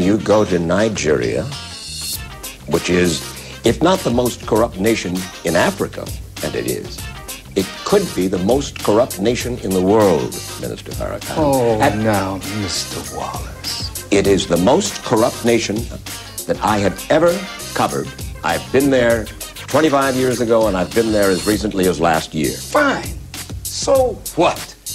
you go to Nigeria, which is, if not the most corrupt nation in Africa, and it is, it could be the most corrupt nation in the world, Minister Farrakhan. Oh, now, Mr. Wallace. It is the most corrupt nation that I have ever covered. I've been there 25 years ago, and I've been there as recently as last year. Fine. So what?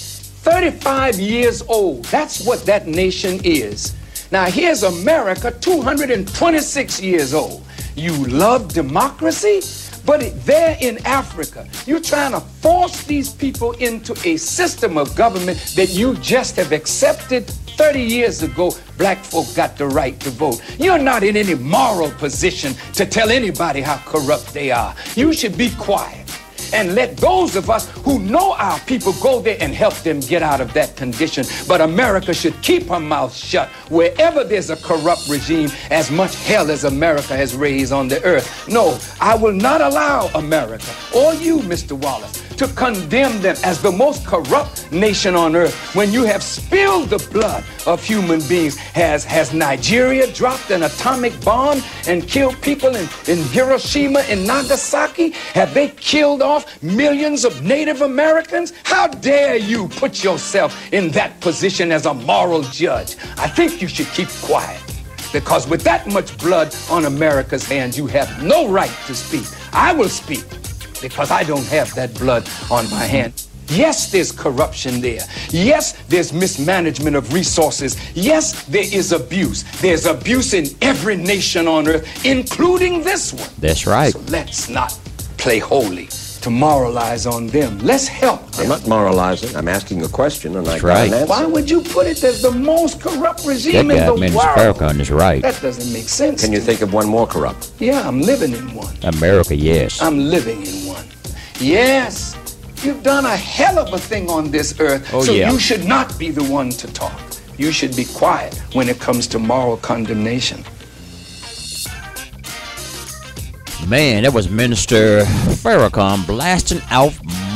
35 years old. That's what that nation is. Now, here's America, 226 years old. You love democracy? But there in Africa, you're trying to force these people into a system of government that you just have accepted 30 years ago. Black folk got the right to vote. You're not in any moral position to tell anybody how corrupt they are. You should be quiet and let those of us who know our people go there and help them get out of that condition. But America should keep her mouth shut wherever there's a corrupt regime, as much hell as America has raised on the earth. No, I will not allow America or you, Mr. Wallace, to condemn them as the most corrupt nation on earth when you have spilled the blood of human beings. Has Nigeria dropped an atomic bomb and killed people in Hiroshima and Nagasaki? Have they killed off millions of Native Americans? How dare you put yourself in that position as a moral judge? I think you should keep quiet, because with that much blood on America's hands, you have no right to speak. I will speak, because I don't have that blood on my hand. Yes, there's corruption there. Yes, there's mismanagement of resources. Yes, there is abuse. There's abuse in every nation on earth, including this one. That's right. So let's not play holy to moralize on them. Let's help them. I'm not moralizing. I'm asking a question, and I got right. an answer. Why would you put it as the most corrupt regime in the world? Farrakhan is right. That doesn't make sense. Can you think of one more corrupt? Yeah, I'm living in one. America, yes. I'm living in one. Yes, you've done a hell of a thing on this earth, so you should not be the one to talk. You should be quiet when it comes to moral condemnation. Man, that was Minister Farrakhan blasting out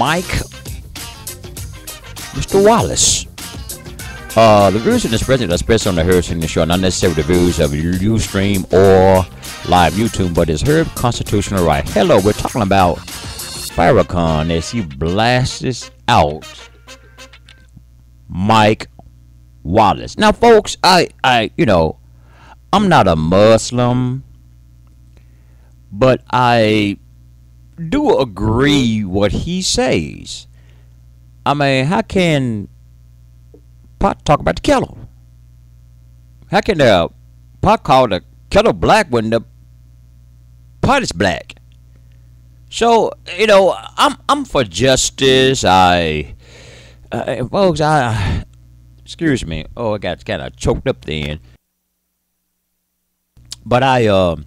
Mr. Wallace. The views in this president are expressed on the Herb Senior Show, not necessarily the views of Ustream or live YouTube, but it's Herb constitutional right. Hello, we're talking about Farrakhan as he blasts out Mike Wallace. Now, folks, I'm not a Muslim, but I do agree what he says. I mean, how can pot talk about the kettle? How can the pot call the kettle black when the pot is black? So, I'm for justice. Folks, excuse me. Oh, I got kind of choked up then. But I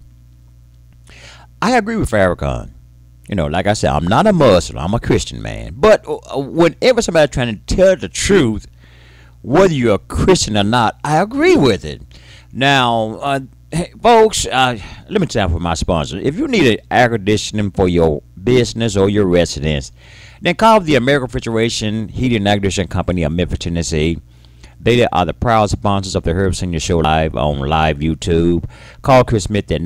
agree with Farrakhan. Like I said, I'm not a Muslim. I'm a Christian man. But whenever somebody's trying to tell the truth, whether you're a Christian or not, I agree with it. Now, hey, folks, let me tell you for my sponsor. If you need an air conditioning for your business or your residence, then call the American Refrigeration Heating and Air Conditioning Company of Memphis, Tennessee. They are the proud sponsors of the Herb Senior Show live on live YouTube. Call Chris Smith at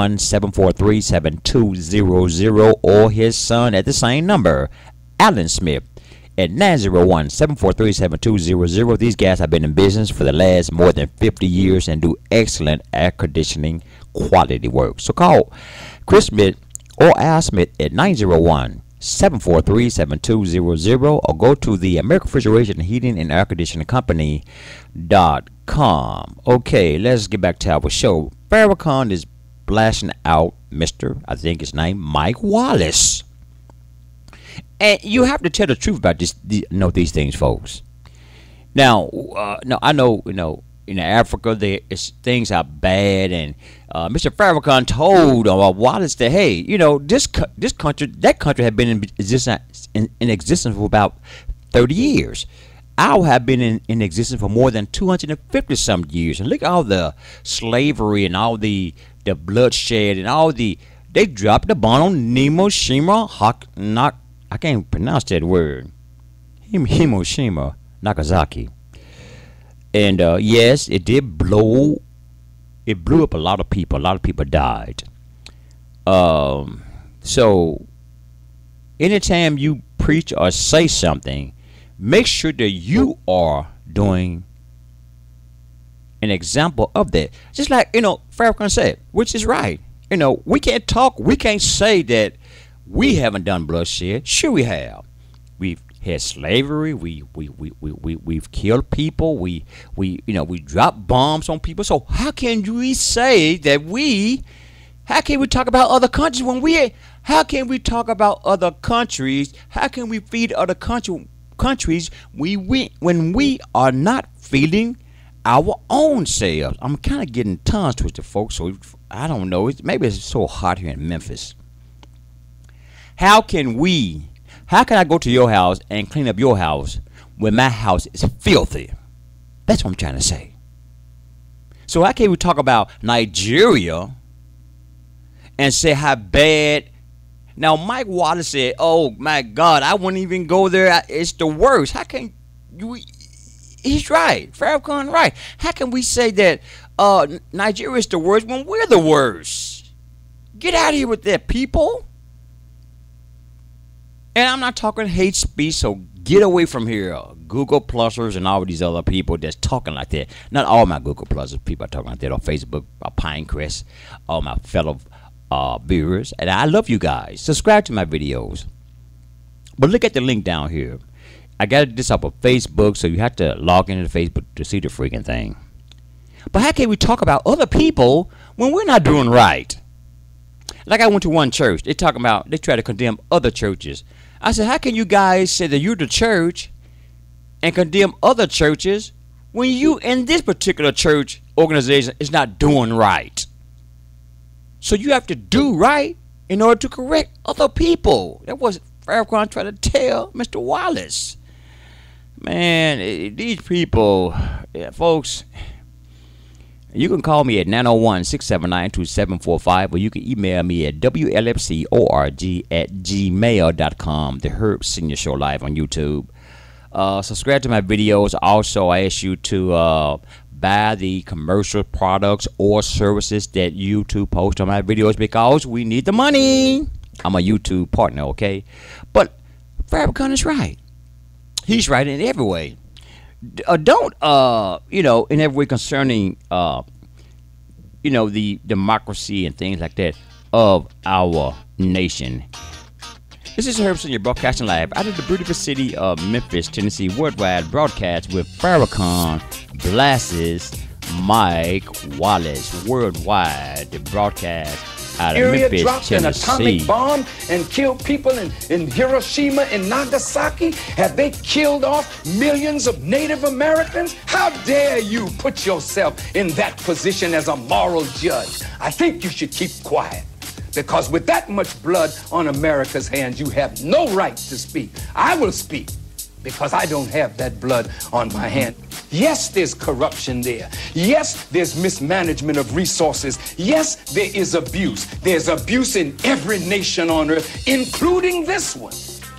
901-743-7200 or his son at the same number, Alan Smith, at 901-743-7200. These guys have been in business for the last more than 50 years and do excellent air conditioning quality work. So call Chris Smith or Al Smith at 901-743-7200 or go to the American Refrigeration Heating and Air Conditioning Company.com. Okay, let's get back to our show. Farrakhan is blasting out I think his name, Mike Wallace. And you have to tell the truth about these things, folks. Now, I know, in Africa, things are bad, and Mr. Farrakhan told Wallace that, hey, that country had been in existence for about 30 years. Ours have been in existence for more than 250 some years, and look at all the slavery and all the bloodshed and all they dropped the bomb on Hiroshima, I can't pronounce that word, Hiroshima, Nagasaki. And yes, it did blow it blew up a lot of people. A lot of people died. So anytime you preach or say something, make sure that you are doing an example of that. Just like, Farrakhan said, which is right. We can't talk, we can't say that we haven't done bloodshed. Sure we have. We've had slavery, we've killed people, we dropped bombs on people. So how can we say that how can we talk about other countries how can we talk about other countries? How can we feed other countries when we are not feeding our own selves? I'm kind of getting tongue twisted, folks, so I don't know. Maybe it's so hot here in Memphis. How can I go to your house and clean up your house when my house is filthy? That's what I'm trying to say. So how can we talk about Nigeria and say how bad? Now, Mike Wallace said, oh, my God, I wouldn't even go there. It's the worst. How can you? He's right. Farrakhan right. How can we say that Nigeria is the worst when we're the worst? Get out of here with that, people. And I'm not talking hate speech, so get away from here. Google Plusers and all these other people that's talking like that. Not all my Google Plusers people are talking like that on Facebook, Pinecrest, all my fellow viewers. And I love you guys. Subscribe to my videos. But look at the link down here. I got this up on Facebook, so you have to log into Facebook to see the freaking thing. But how can we talk about other people when we're not doing right? Like I went to one church. They try to condemn other churches. I said, how can you guys say that you're the church and condemn other churches when you in this particular church organization is not doing right? So you have to do right in order to correct other people. That was Farrakhan trying to tell Mr. Wallace. Man, these people, folks, you can call me at 901-679-2745, or you can email me at wlfcorg@gmail.com. The Herb Senior Show live on YouTube. Subscribe to my videos. Also, I ask you to buy the commercial products or services that YouTube post on my videos because we need the money. I'm a YouTube partner, okay? But Farrakhan is right. He's right in every way. Don't in every way concerning the democracy and things like that of our nation. This is Herb Senior broadcasting live out of the beautiful city of Memphis, Tennessee. Worldwide broadcast with Farrakhan blasts Mike Wallace. Worldwide the broadcast out of Memphis, dropped Tennessee. An atomic bomb and killed people in Hiroshima and Nagasaki? Have they killed off millions of Native Americans? How dare you put yourself in that position as a moral judge? I think you should keep quiet, because with that much blood on America's hands, you have no right to speak. I will speak because I don't have that blood on my hand. Yes, there's corruption there. Yes, there's mismanagement of resources. Yes, there is abuse. There's abuse in every nation on earth, including this one.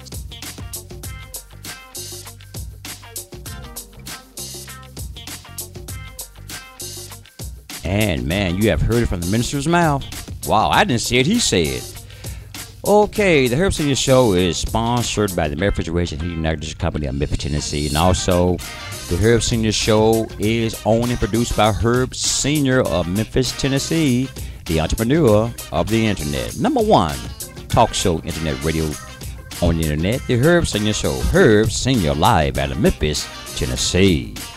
And man, you have heard it from the minister's mouth. Wow, I didn't say it, he said. Okay, the Herb Senior Show is sponsored by the American Refrigeration Heating and Air Company of Memphis, Tennessee. And also, the Herb Senior Show is owned and produced by Herb Senior of Memphis, Tennessee, the entrepreneur of the internet. #1 talk show internet radio on the internet, the Herb Senior Show. Herb Senior live out of Memphis, Tennessee.